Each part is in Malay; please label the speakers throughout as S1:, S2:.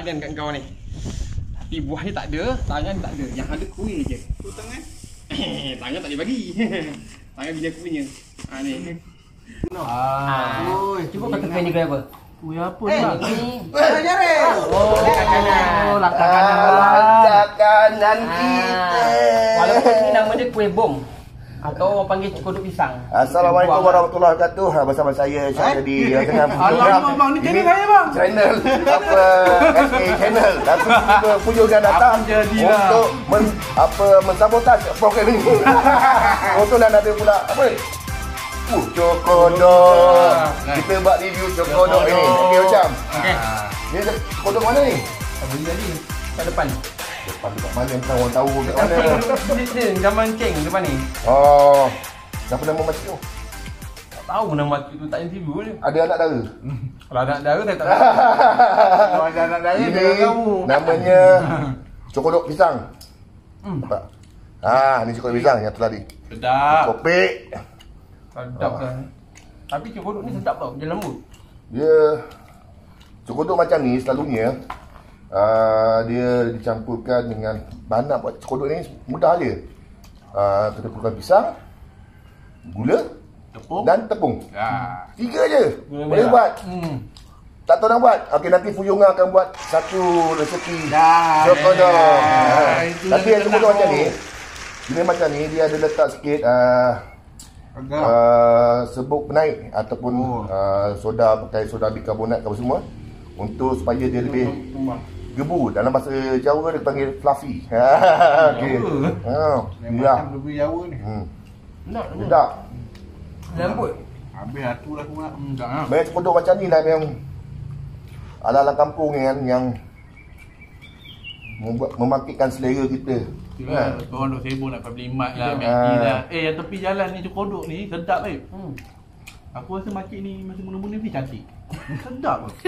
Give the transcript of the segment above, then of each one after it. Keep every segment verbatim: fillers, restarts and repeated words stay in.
S1: tangan kat kau ni. Tapi buahnya tak ada, tangan tak ada. Yang ada kuih je.
S2: Tu tangan.
S1: Tangan tak boleh bagi. Tangan bila kuihnya. Ha ni.
S3: Ah.
S4: Oi,
S3: Cuba kata pen dia apa?
S2: Kuih apa
S4: Eh,
S2: ni?
S4: ni. Jare.
S3: Oh, langkah kanan.
S2: Oh, langkah kanan.
S4: Langkah kanan
S3: Ah.
S4: kita.
S3: Walaupun ni nama dia kuih bom atau orang panggil cukoduk pisang.
S4: Assalamualaikum warahmatullahi wabarakatuh. Ha, bersama saya Syah di tengah
S2: Alamak bang, ni channel saya bang.
S4: channel apa S A channel. Tapi juga Puyo dah datang
S2: Apa jadilah?
S4: untuk men, apa mensabotaj program ini. Kebetulan ada pula apa? Uh, cokodok. Kita buat review cokodok ini. Okey macam.
S1: Okey.
S4: Ni cokodok mana ni?
S3: Tak beli tadi. Kat depan.
S4: Depan dekat mana yang orang tahu kat mana.
S3: Dia dia zaman ceng depan ni.
S4: Oh. Siapa nama makcik tu?
S3: Tak tahu nama tu tak interview dia.
S4: Ada anak dara?
S3: Kalau anak dara saya tak tahu.
S2: Kalau ada anak dara
S4: Ini
S2: dia kamu.
S4: namanya cokodok pisang.
S3: Hmm.
S4: Nampak? Ah, ni cokodok pisang yang tu tadi.
S2: Sedap.
S4: Kopek.
S3: Sedap kan. Tapi cukoduk ni sedap tau, dia lembut.
S4: Dia cokodok macam ni selalunya uh, dia dicampurkan dengan bahan nak buat cokodok ni mudah je. Uh, kita perlukan pisang, gula
S2: Tepung.
S4: dan tepung.
S2: Ya.
S4: Tiga je.
S3: Gula
S4: Boleh
S3: merah.
S4: buat.
S3: Hmm.
S4: Tak tahu nak buat. Okey, nanti Fuyunga akan buat satu resepi
S2: Dah.
S4: cokodok.
S2: dah.
S4: Ha.
S2: Itu
S4: Tapi
S2: yang
S4: yang
S2: kena
S4: cokodok macam
S2: tu.
S4: ni, dia macam ni dia ada letak sikit uh,
S2: Agak.
S4: uh, sebuk penaik ataupun
S2: Oh.
S4: uh, soda pakai soda bikarbonat apa semua untuk supaya dia lebih gebu. Dalam bahasa Jawa dia panggil fluffy. Okey. Ha.
S2: Yang
S4: Ya.
S2: macam lebih Jawa ni.
S4: Hmm.
S3: Sedap.
S4: Sedap.
S3: Lembut.
S2: Habis satu lah aku nak. Hmm, jangan.
S4: Banyak cokodok macam ni lah yang ala-ala kampung kan yang membuat memakitkan selera kita.
S2: Kira korang duk sibuk nak beli mat lah,
S4: Ah.
S2: Maggi lah. Eh, yang tepi jalan ni cokodok ni sedap babe.
S3: Hmm.
S2: Aku rasa makcik ni masa mula-mula ni cantik. Sedap ke?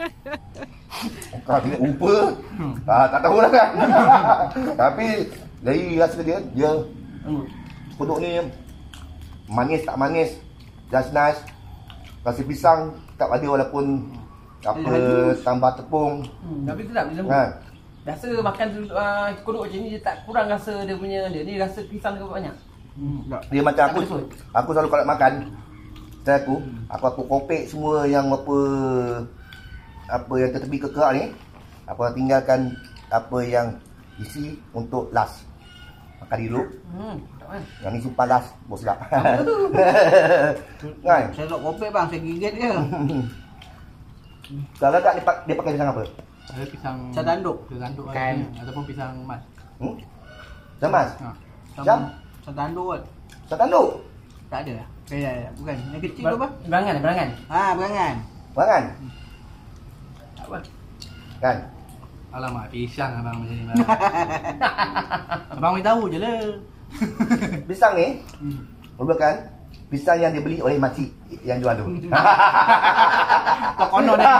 S4: Ah, tengok rupa. Ah, tak tahulah kan. Tapi dari rasa dia, dia
S3: Lembut.
S4: kodok ni manis tak manis, just nice. Rasa pisang tak ada walaupun apa tambah tepung.
S3: Hmm. Tapi sedap dia lembut.
S4: Kan?
S3: Rasa makan uh, kodok macam ni dia tak kurang rasa dia punya dia. Ni rasa pisang dia banyak.
S2: Hmm, sedap.
S4: Dia macam aku
S3: Tak betul.
S4: aku selalu kalau nak makan saya aku aku aku kopek semua yang apa apa yang tepi kekak ni. Apa tinggalkan apa yang isi untuk last. Makan dulu.
S3: Hmm. Tak kan?
S4: Yang ni simpan last, bos sedap.
S3: Betul.
S4: Kan?
S2: Saya nak kopek bang, saya gigit dia.
S4: Kalau tak dia, pak- dia pakai pisang apa?
S2: Ada pisang
S5: Pisang tanduk.
S2: Pisang tanduk
S3: Kan.
S2: kan. Ataupun pisang emas.
S4: Hmm? Jamas?
S2: Ha.
S4: Jam?
S5: Pisang tanduk kot.
S4: Pisang tanduk?
S5: Tak ada lah. Eh, ya, ya. Bukan. Yang kecil tu apa?
S3: Berangan, berangan.
S5: Ha, berangan.
S4: Makan?
S3: Tak apa.
S4: Kan?
S2: Alamak, pisang abang macam ni. Bang. Abang beritahu je lah.
S4: Pisang ni
S2: Hmm.
S4: merupakan pisang yang dibeli oleh makcik yang jual tu.
S2: Kau konon ni.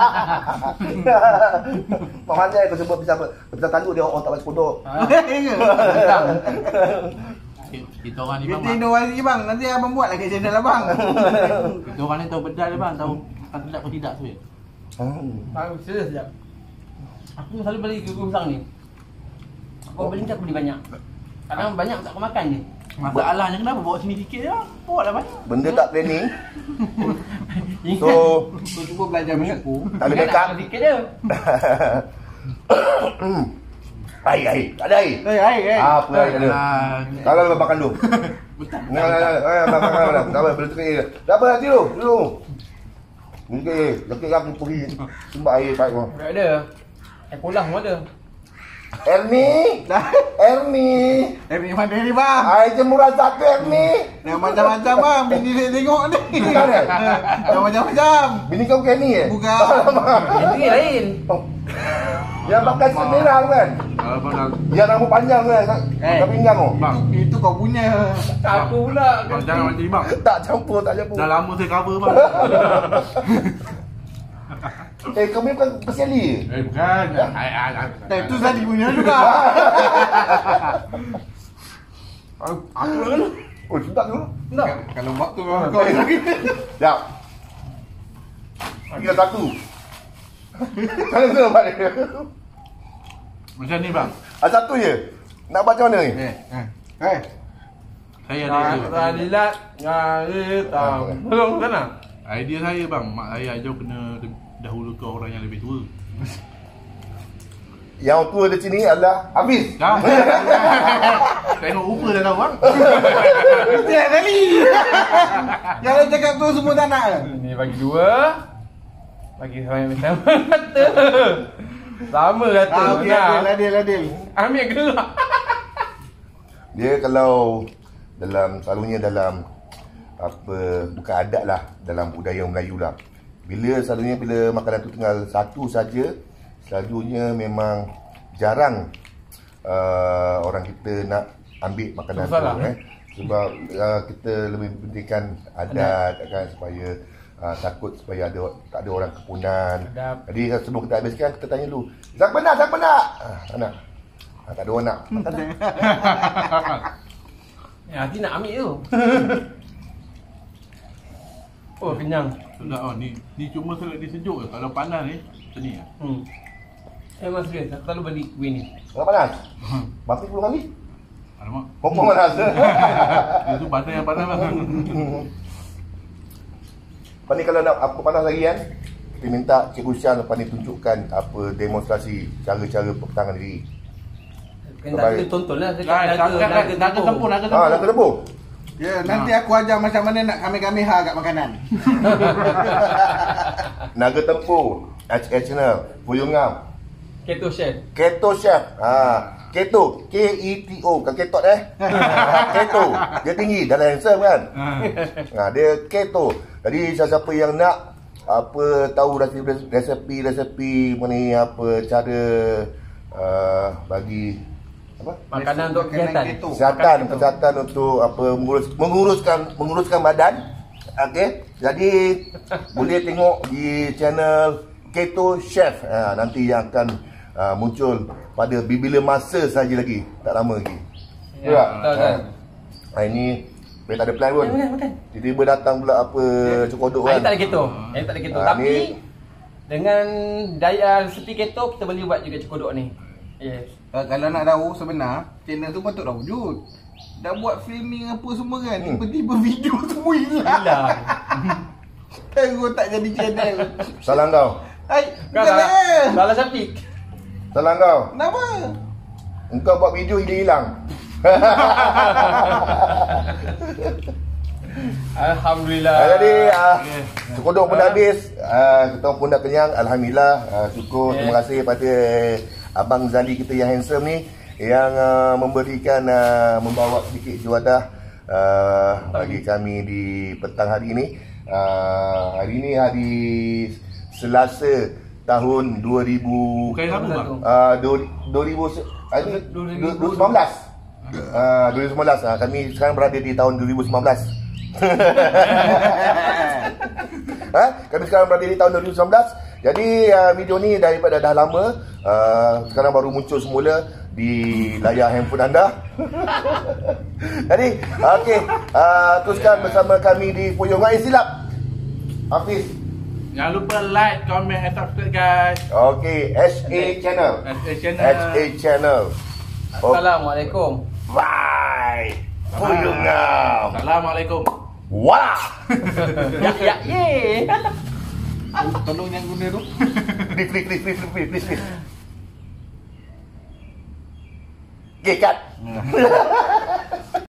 S4: Mak pandai aku sebut pisang apa? Pisang tanduk dia orang tak baca kodok.
S3: Pisang.
S2: Kita orang ni
S5: Kita
S2: bang.
S5: inovasi bang. Nanti abang buat lah kat channel abang.
S2: Kita orang ni tahu bedal dia bang, tahu makan sedap atau tidak tu.
S4: Hmm.
S3: Bagus, serius sekejap. Aku selalu beli gugum pisang ni. Aku beli tak beli banyak. Kadang banyak tak aku makan je.
S2: Masalahnya kenapa bawa sini sikit je bang? Bawa lah banyak.
S4: Benda tak planning. So,
S5: Kau cuba belajar bersyukur.
S4: tak ada
S3: Ingat
S4: backup.
S3: nak sikit je.
S4: Air, air. Tak ada air.
S5: Eh, hai, hai.
S4: Apa air ada?
S2: Ah,
S4: Kalau lu makan dulu.
S2: betul.
S4: Nah, nah, nah, nah, makan makan makan. Tak apa, belum tukar air. Tak apa, nanti dulu. Dulu. Mungkin air. Lekit aku pergi sumber air baik kau.
S3: Tak ada. Eh pulang pun ada.
S4: Erni, Erni.
S5: Eh, ni mana ni bang?
S4: Air jemuran satu Erni.
S5: Yang macam-macam bang. Bini saya tengok ni.
S4: Bukan eh?
S5: Yang macam-macam.
S4: Bini kau bukan ni eh?
S5: Bukan.
S3: Ini lain.
S4: Oh. Yang pakai suit merah tu kan?
S2: Abang dah
S4: Yang rambut panjang tu kan?
S5: Eh.
S4: Kat pinggang tu?
S2: bang.
S5: Itu kau punya.
S3: Aku pula.
S2: Bang jangan macam ni bang.
S4: Tak campur, tak campur.
S2: Dah lama saya cover bang.
S4: Eh, kau ni bukan Perseli ke?
S2: Eh bukan. Ai ai ai.
S5: Eh, itu tadi punya juga.
S4: Aku kan? Oh, sedap tu.
S3: Tak.
S2: Kalau waktu kau kau
S4: Sekejap. Lagi dah satu. Mana sebab dia?
S2: Macam ni bang.
S4: Ah, satu je. Nak baca mana ni?
S5: Eh, eh. Eh.
S2: Saya ada idea.
S3: Tadilat ngari tahu. Belum sana.
S2: Idea saya bang, mak saya ajar kena dahulukan orang yang lebih tua.
S4: Yang tua di sini adalah Hafiz.
S2: Dah. Tengok rupa dah tahu bang.
S5: Setiap kali. Jangan cakap tu semua tak nak ke?
S3: Ni bagi dua. Bagi sama sama kata. Sama kata.
S5: Ah, okey, adil, adil, adil.
S3: Ambil gerak.
S4: Dia kalau dalam selalunya dalam apa bukan adat lah dalam budaya Melayu lah. Bila selalunya bila makanan tu tinggal satu saja, selalunya memang jarang uh, orang kita nak ambil makanan tu eh. Sebab uh, kita lebih pentingkan adat kan supaya uh, takut supaya ada tak ada orang kepunan.
S3: Adab.
S4: Jadi sebelum kita habiskan kita tanya dulu, siapa nak? Siapa nak? Ah, tak nak. Ah, tak ada orang nak. Tak nak.
S3: Ya, hati nak ambil tu. Oh, kenyang.
S2: Sedap oh ni. Ni cuma selek dia sejuk je. Kalau panas ni macam ni ah.
S3: Hmm. Eh, Mas Rin, aku selalu beli kuih ni.
S4: Enggak panas? Mampir puluh kali?
S2: Alamak.
S4: Kompong panas.
S2: Dia tu panas yang panas bang.
S4: Lepas ni kalau nak apa panas lagi kan, kita minta Cikgu Syah lepas ni tunjukkan apa demonstrasi cara-cara pertahanan diri.
S3: Kena
S4: Baik.
S3: kita tonton lah.
S2: Dah, dah, dah tempur, dah
S4: Ah,
S2: tempur.
S4: nak kena pun.
S5: Ya, nanti aku ajar macam mana nak kami-kami ha kat makanan.
S4: Naga Tempur, H H Channel, Puyungam,
S3: Keto chef.
S4: Keto Chef. Ha, Keto, K E T O, bukan ketot eh. Ha, Keto. Dia tinggi, dah handsome kan. Ha, dia Keto. Jadi siapa-siapa yang nak apa tahu resepi-resepi mengenai apa cara uh, bagi apa?
S3: Makanan untuk
S5: Makanan
S3: kegiatan.
S5: keto.
S4: Kesihatan, kesihatan untuk apa mengurus, menguruskan menguruskan badan. Okey. Jadi boleh tengok di channel Keto Chef. Ha, nanti yang akan uh, muncul pada bila masa saja lagi, tak lama lagi.
S3: Ya,
S4: Tak?
S3: betul kan.
S4: Ha, ini dia tak ada plan pun.
S3: Makan, makan.
S4: Tiba-tiba datang pula apa cokodok
S3: Ah,
S4: kan.
S3: ini tak ada keto. Ini tak ada keto.
S4: Ah,
S3: Tapi
S4: ni-
S3: dengan daya seperti keto kita boleh buat juga cekodok ni. Yes.
S5: Uh, kalau nak tahu sebenar, channel tu patut dah wujud. Dah buat filming apa semua kan.
S4: Hmm.
S5: Tiba-tiba video semua hilang.
S3: Hilang.
S5: Terus tak jadi channel.
S4: Salah kau.
S5: Hai,
S3: Kau
S5: bukan
S3: salah,
S5: saya.
S3: salah Syafiq.
S4: Salah kau.
S5: Kenapa?
S4: Engkau buat video hilang-hilang.
S3: Alhamdulillah.
S4: Ah, jadi uh,
S2: Okey.
S4: cokodok pun dah habis. Uh, kita pun dah kenyang. Alhamdulillah. Uh, syukur.
S3: Yeah.
S4: Terima kasih pada Abang Zali kita yang handsome ni yang uh, memberikan uh, membawa sedikit juadah uh, bagi kami di petang hari ini. Uh, hari ini hari Selasa tahun dua ribu
S2: Bukan yang lalu bang.
S4: uh, dua ribu hari ni dua ribu sembilan belas. Uh, dua ribu sembilan belas. Uh, kami sekarang berada di tahun dua ribu sembilan belas. Ha? Kami sekarang berada di tahun dua ribu sembilan belas. Jadi uh, video ni daripada dah lama, uh, sekarang baru muncul semula di layar handphone anda. Jadi okey, uh, teruskan bersama kami di Puyung. Eh silap Hafiz.
S2: Jangan lupa like, comment and subscribe guys.
S4: Okey, H A Channel.
S2: S A Channel.
S4: H A Channel. Oh,
S3: Assalamualaikum.
S4: bye. Puyung ngam.
S2: Assalamualaikum.
S4: Wah.
S3: Ya ya ye.
S5: Tolong yang guna tu.
S4: Please, please, please, please, please, please, please. Okay, cut.